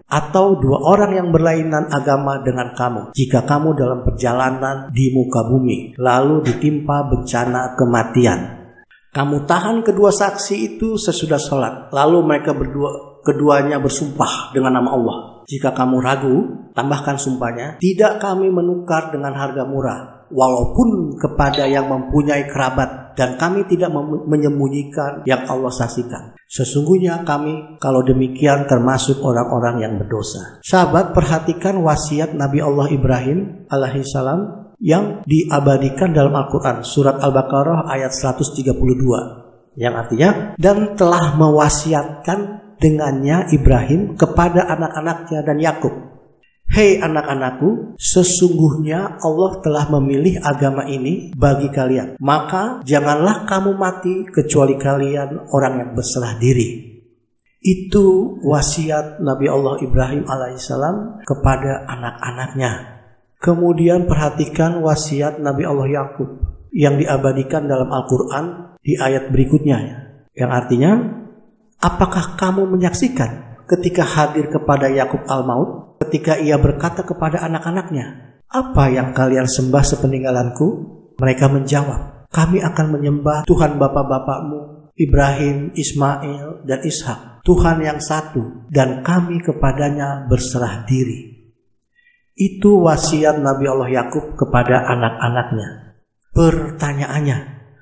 atau dua orang yang berlainan agama dengan kamu, jika kamu dalam perjalanan di muka bumi, lalu ditimpa bencana kematian. Kamu tahan kedua saksi itu sesudah sholat, lalu mereka berdua keduanya bersumpah dengan nama Allah. Jika kamu ragu, tambahkan sumpahnya, tidak kami menukar dengan harga murah, walaupun kepada yang mempunyai kerabat, dan kami tidak menyembunyikan yang Allah saksikan. Sesungguhnya kami kalau demikian termasuk orang-orang yang berdosa. Sahabat, perhatikan wasiat Nabi Allah Ibrahim alaihissalam yang diabadikan dalam Al-Quran, surat Al-Baqarah ayat seratus tiga puluh dua, yang artinya, dan telah mewasiatkan dengannya Ibrahim kepada anak-anaknya dan Yakub, hei anak-anakku, sesungguhnya Allah telah memilih agama ini bagi kalian, maka janganlah kamu mati kecuali kalian orang yang berserah diri. Itu wasiat Nabi Allah Ibrahim alaihissalam kepada anak-anaknya. Kemudian perhatikan wasiat Nabi Allah Yakub yang diabadikan dalam Al-Quran di ayat berikutnya, yang artinya, apakah kamu menyaksikan ketika hadir kepada Yakub al-maut, ketika ia berkata kepada anak-anaknya, apa yang kalian sembah sepeninggalanku? Mereka menjawab, kami akan menyembah Tuhan bapak-bapakmu, Ibrahim, Ismail, dan Ishak, Tuhan yang satu, dan kami kepadanya berserah diri. Itu wasiat Nabi Allah Yakub kepada anak-anaknya. Pertanyaannya,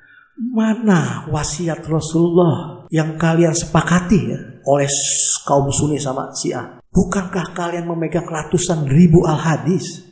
mana wasiat Rasulullah yang kalian sepakati ya, oleh kaum Sunni sama Syiah? Bukankah kalian memegang ratusan ribu al-hadis?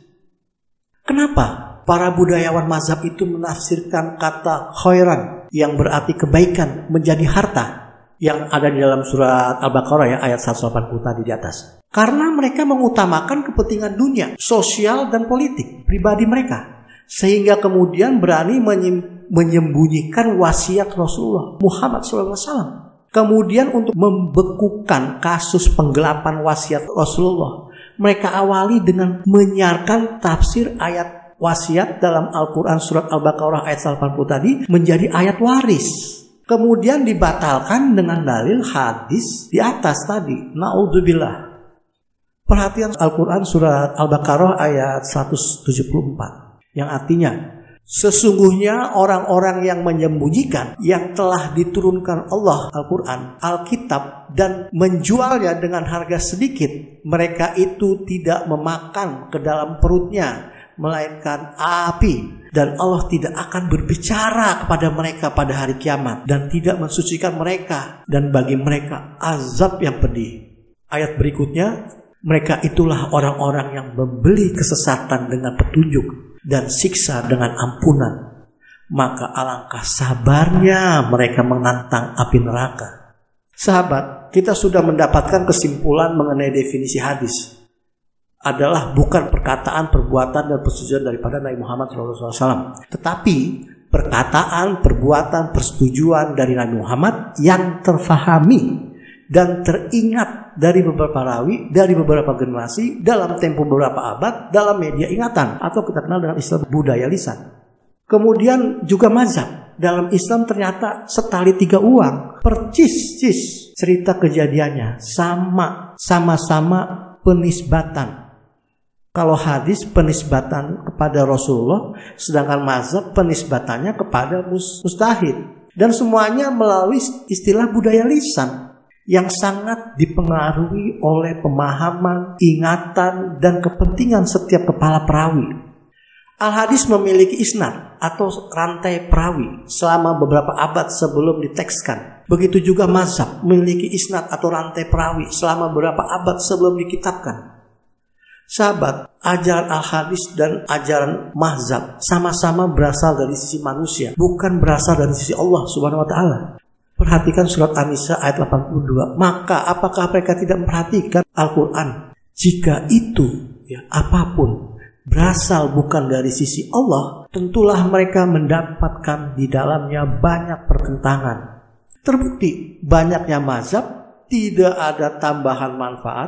Kenapa para budayawan mazhab itu menafsirkan kata khairan yang berarti kebaikan menjadi harta yang ada di dalam surat Al-Baqarah ya, ayat seratus delapan puluh tadi di atas? Karena mereka mengutamakan kepentingan dunia, sosial dan politik pribadi mereka, sehingga kemudian berani menyembunyikan wasiat Rasulullah Muhammad shallallahu alaihi wasallam. Kemudian untuk membekukan kasus penggelapan wasiat Rasulullah, mereka awali dengan menyiarkan tafsir ayat wasiat dalam Al-Quran surat Al-Baqarah ayat delapan puluh tadi menjadi ayat waris. Kemudian dibatalkan dengan dalil hadis di atas tadi. Na'udzubillah. Perhatian Al-Quran surat Al-Baqarah ayat seratus tujuh puluh empat, yang artinya, sesungguhnya orang-orang yang menyembunyikan yang telah diturunkan Allah Al-Quran, Alkitab, dan menjualnya dengan harga sedikit, mereka itu tidak memakan ke dalam perutnya melainkan api, dan Allah tidak akan berbicara kepada mereka pada hari kiamat, dan tidak mensucikan mereka, dan bagi mereka azab yang pedih. Ayat berikutnya, mereka itulah orang-orang yang membeli kesesatan dengan petunjuk dan siksa dengan ampunan. Maka alangkah sabarnya mereka menantang api neraka. Sahabat, kita sudah mendapatkan kesimpulan mengenai definisi hadis. Adalah bukan perkataan, perbuatan, dan persetujuan daripada Nabi Muhammad shallallahu alaihi wasallam. Tetapi perkataan, perbuatan, persetujuan dari Nabi Muhammad yang terfahami dan teringat dari beberapa rawi, dari beberapa generasi, dalam tempo beberapa abad, dalam media ingatan, atau kita kenal dengan istilah budaya lisan. Kemudian juga mazhab. Dalam Islam ternyata setali tiga uang, percis-cis cerita kejadiannya, sama, sama-sama penisbatan. Kalau hadis penisbatan kepada Rasulullah, sedangkan mazhab penisbatannya kepada mustahid. Dan semuanya melalui istilah budaya lisan yang sangat dipengaruhi oleh pemahaman, ingatan, dan kepentingan setiap kepala perawi. Al-hadis memiliki isnad atau rantai perawi selama beberapa abad sebelum ditekskan. Begitu juga mazhab memiliki isnad atau rantai perawi selama beberapa abad sebelum dikitabkan. Sahabat, ajaran al-hadis dan ajaran mazhab sama-sama berasal dari sisi manusia, bukan berasal dari sisi Allah subhanahu wa ta'ala. Perhatikan surat An-Nisa ayat delapan puluh dua. Maka apakah mereka tidak memperhatikan Al-Quran? Jika itu, ya, apapun berasal bukan dari sisi Allah, tentulah mereka mendapatkan di dalamnya banyak pertentangan. Terbukti banyaknya mazhab tidak ada tambahan manfaat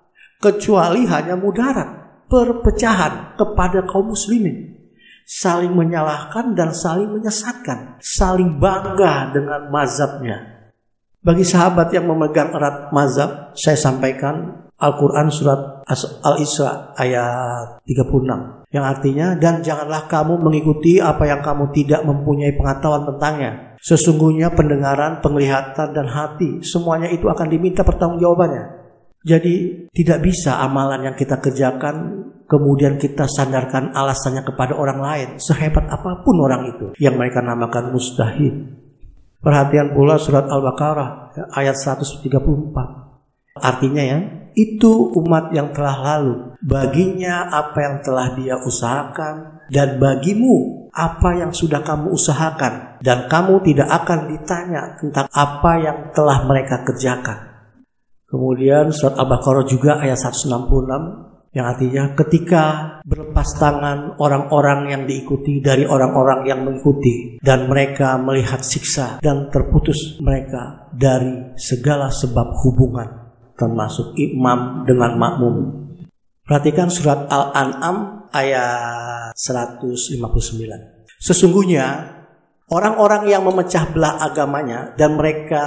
kecuali hanya mudarat, perpecahan kepada kaum muslimin. Saling menyalahkan dan saling menyesatkan, saling bangga dengan mazhabnya. Bagi sahabat yang memegang erat mazhab, saya sampaikan Al-Quran surat Al-Isra ayat tiga puluh enam. Yang artinya, dan janganlah kamu mengikuti apa yang kamu tidak mempunyai pengetahuan tentangnya. Sesungguhnya pendengaran, penglihatan, dan hati, semuanya itu akan diminta pertanggungjawabannya. Jadi tidak bisa amalan yang kita kerjakan kemudian kita sandarkan alasannya kepada orang lain, sehebat apapun orang itu, yang mereka namakan mustahil. Perhatian pula surat Al-Baqarah ayat seratus tiga puluh empat. Artinya ya, itu umat yang telah lalu, baginya apa yang telah dia usahakan, dan bagimu apa yang sudah kamu usahakan, dan kamu tidak akan ditanya tentang apa yang telah mereka kerjakan. Kemudian surat Al-Baqarah juga ayat seratus enam puluh enam, yang artinya ketika berlepas tangan orang-orang yang diikuti dari orang-orang yang mengikuti, dan mereka melihat siksa dan terputus mereka dari segala sebab hubungan, termasuk imam dengan makmum. Perhatikan surat Al-An'am ayat seratus lima puluh sembilan. Sesungguhnya orang-orang yang memecah belah agamanya dan mereka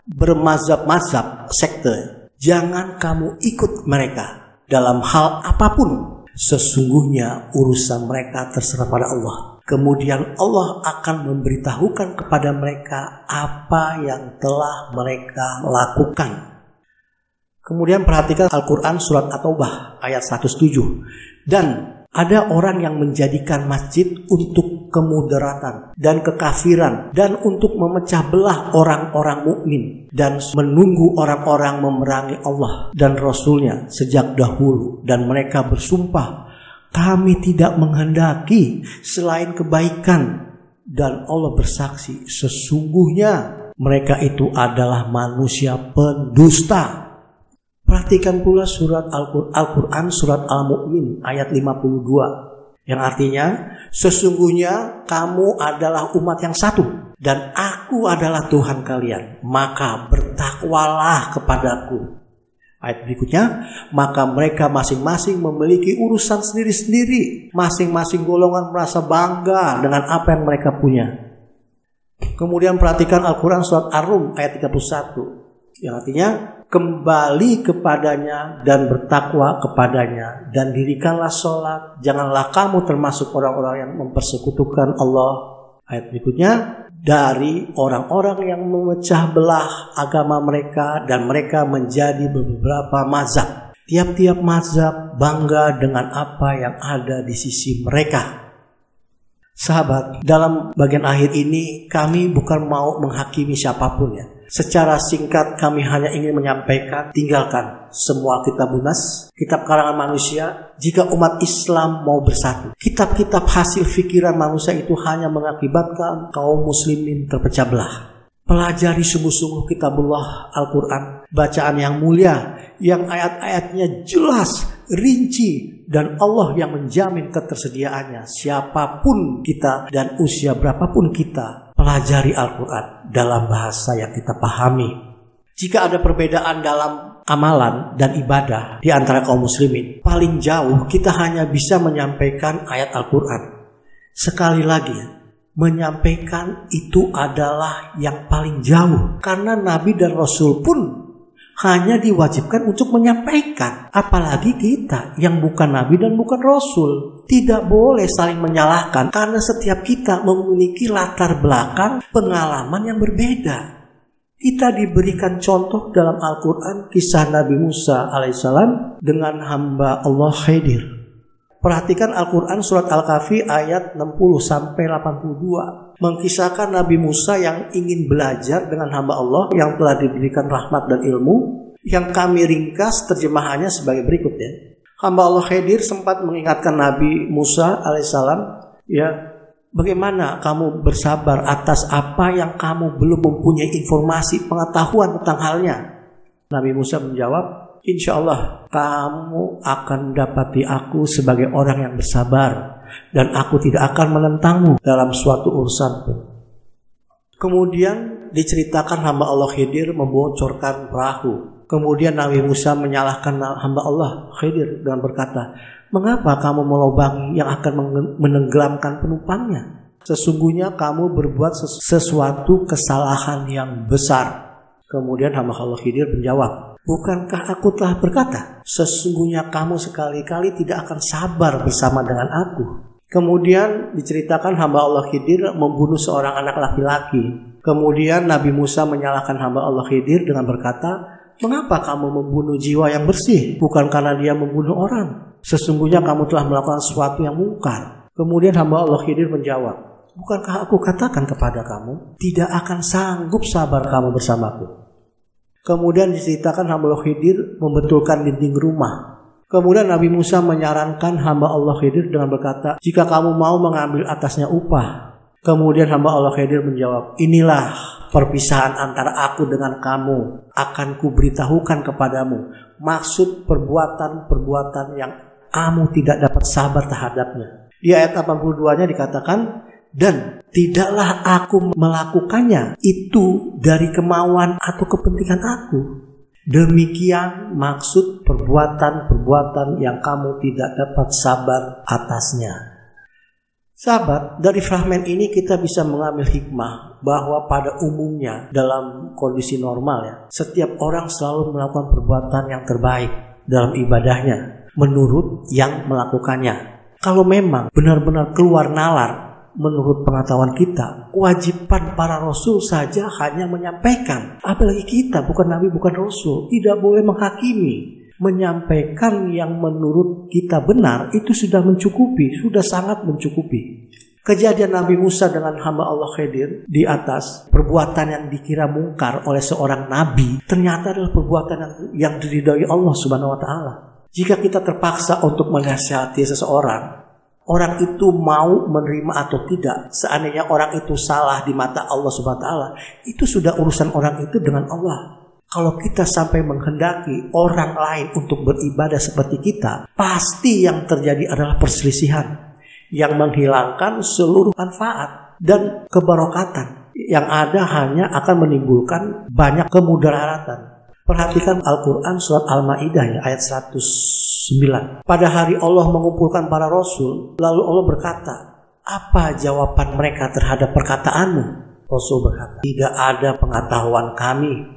bermazhab-mazhab sekte, jangan kamu ikut mereka dalam hal apapun. Sesungguhnya urusan mereka terserah pada Allah. Kemudian Allah akan memberitahukan kepada mereka apa yang telah mereka lakukan. Kemudian perhatikan Al-Quran surat At-Taubah ayat seratus tujuh. Dan ada orang yang menjadikan masjid untuk kemudaratan dan kekafiran, dan untuk memecah belah orang-orang mukmin, dan menunggu orang-orang memerangi Allah dan Rasulnya sejak dahulu. Dan mereka bersumpah, kami tidak menghendaki selain kebaikan. Dan Allah bersaksi, sesungguhnya mereka itu adalah manusia pendusta. Perhatikan pula surat Al-Quran surat Al-Mu'min ayat lima puluh dua. Yang artinya, sesungguhnya kamu adalah umat yang satu, dan aku adalah Tuhan kalian, maka bertakwalah kepadaku. Ayat berikutnya, maka mereka masing-masing memiliki urusan sendiri-sendiri. Masing-masing golongan merasa bangga dengan apa yang mereka punya. Kemudian perhatikan Al-Quran surat Ar-Rum ayat tiga puluh satu. Yang artinya, kembali kepadanya dan bertakwa kepadanya, dan dirikanlah sholat, janganlah kamu termasuk orang-orang yang mempersekutukan Allah. Ayat berikutnya, dari orang-orang yang memecah belah agama mereka, dan mereka menjadi beberapa mazhab. Tiap-tiap mazhab bangga dengan apa yang ada di sisi mereka. Sahabat, dalam bagian akhir ini kami bukan mau menghakimi siapapun ya. Secara singkat kami hanya ingin menyampaikan, tinggalkan semua kitab lunas, kitab karangan manusia, jika umat Islam mau bersatu. Kitab-kitab hasil fikiran manusia itu hanya mengakibatkan kaum muslimin terpecah belah. Pelajari sungguh-sungguh kitabullah Al-Quran, bacaan yang mulia, yang ayat-ayatnya jelas, rinci, dan Allah yang menjamin ketersediaannya. Siapapun kita dan usia berapapun kita, pelajari Al-Quran dalam bahasa yang kita pahami. Jika ada perbedaan dalam amalan dan ibadah di antara kaum muslimin, paling jauh kita hanya bisa menyampaikan ayat Al-Quran. Sekali lagi, menyampaikan itu adalah yang paling jauh, karena Nabi dan Rasul pun hanya diwajibkan untuk menyampaikan. Apalagi kita yang bukan Nabi dan bukan Rasul. Tidak boleh saling menyalahkan, karena setiap kita memiliki latar belakang pengalaman yang berbeda. Kita diberikan contoh dalam Al-Quran kisah Nabi Musa alaihissalam dengan hamba Allah Khidir. Perhatikan Al-Quran surat Al-Kahfi ayat enam puluh sampai delapan puluh dua. Mengkisahkan Nabi Musa yang ingin belajar dengan hamba Allah yang telah diberikan rahmat dan ilmu. Yang kami ringkas terjemahannya sebagai berikut ya. Hamba Allah Khidir sempat mengingatkan Nabi Musa alaihissalam, ya, bagaimana kamu bersabar atas apa yang kamu belum mempunyai informasi pengetahuan tentang halnya. Nabi Musa menjawab, insya Allah kamu akan mendapati aku sebagai orang yang bersabar, dan aku tidak akan menentangmu dalam suatu urusan pun. Kemudian diceritakan hamba Allah Khidir membocorkan perahu. Kemudian Nabi Musa menyalahkan hamba Allah Khidir dengan berkata, mengapa kamu melobangi yang akan menenggelamkan penumpangnya? Sesungguhnya kamu berbuat sesuatu kesalahan yang besar. Kemudian hamba Allah Khidir menjawab, Bukankah aku telah berkata, sesungguhnya kamu sekali-kali tidak akan sabar bersama dengan aku. Kemudian diceritakan hamba Allah Khidir membunuh seorang anak laki-laki. Kemudian Nabi Musa menyalahkan hamba Allah Khidir dengan berkata, mengapa kamu membunuh jiwa yang bersih? Bukan karena dia membunuh orang. Sesungguhnya kamu telah melakukan sesuatu yang mungkar. Kemudian hamba Allah Khidir menjawab, bukankah aku katakan kepada kamu, tidak akan sanggup sabar kamu bersamaku. Kemudian diceritakan hamba Allah Khidir membetulkan dinding rumah. Kemudian Nabi Musa menyarankan hamba Allah Khidir dengan berkata, jika kamu mau mengambil atasnya upah. Kemudian hamba Allah Khidir menjawab, inilah perpisahan antara aku dengan kamu. Akan kuberitahukan kepadamu maksud perbuatan-perbuatan yang kamu tidak dapat sabar terhadapnya. Di ayat delapan puluh dua-nya dikatakan, dan tidaklah aku melakukannya itu dari kemauan atau kepentingan aku. Demikian maksud perbuatan-perbuatan yang kamu tidak dapat sabar atasnya. Sahabat, dari fragmen ini kita bisa mengambil hikmah bahwa pada umumnya dalam kondisi normal ya, setiap orang selalu melakukan perbuatan yang terbaik dalam ibadahnya menurut yang melakukannya. Kalau memang benar-benar keluar nalar menurut pengetahuan kita, kewajiban para rasul saja hanya menyampaikan. Apalagi kita, bukan nabi, bukan rasul, tidak boleh menghakimi. Menyampaikan yang menurut kita benar itu sudah mencukupi, sudah sangat mencukupi. Kejadian Nabi Musa dengan hamba Allah Khidir di atas perbuatan yang dikira mungkar oleh seorang nabi, ternyata adalah perbuatan yang, yang diridhoi Allah Subhanahu wa taala. Jika kita terpaksa untuk menasihati seseorang, orang itu mau menerima atau tidak, seandainya orang itu salah di mata Allah Subhanahu wa taala, itu sudah urusan orang itu dengan Allah. Kalau kita sampai menghendaki orang lain untuk beribadah seperti kita, pasti yang terjadi adalah perselisihan yang menghilangkan seluruh manfaat dan keberkatan. Yang ada hanya akan menimbulkan banyak kemudaratan. Perhatikan Al-Quran surat Al-Ma'idah ya, ayat seratus sembilan. Pada hari Allah mengumpulkan para rasul, lalu Allah berkata, apa jawaban mereka terhadap perkataanmu? Rasul berkata, tidak ada pengetahuan kami.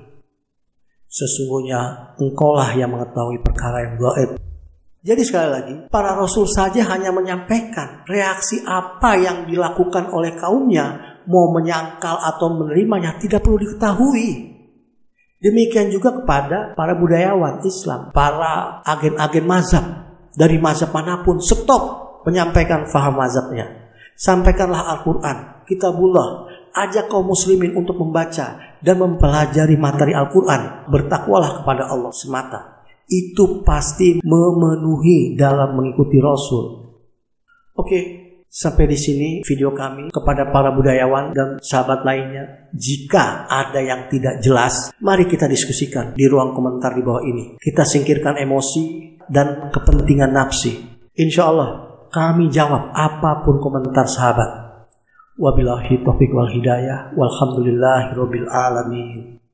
Sesungguhnya engkaulah yang mengetahui perkara yang gaib. Jadi sekali lagi, para rasul saja hanya menyampaikan reaksi apa yang dilakukan oleh kaumnya, mau menyangkal atau menerimanya tidak perlu diketahui. Demikian juga kepada para budayawan Islam, para agen-agen mazhab dari mazhab manapun, stop menyampaikan faham mazhabnya. Sampaikanlah Al-Quran, kitabullah, ajak kaum muslimin untuk membaca dan mempelajari materi Al-Quran. Bertakwalah kepada Allah semata. Itu pasti memenuhi dalam mengikuti Rasul. Oke, sampai di sini video kami kepada para budayawan dan sahabat lainnya. Jika ada yang tidak jelas, mari kita diskusikan di ruang komentar di bawah ini. Kita singkirkan emosi dan kepentingan nafsi. Insya Allah kami jawab apapun komentar sahabat. Wabillahi taufiq wal hidayah. Walhamdulillahirabbil alamin.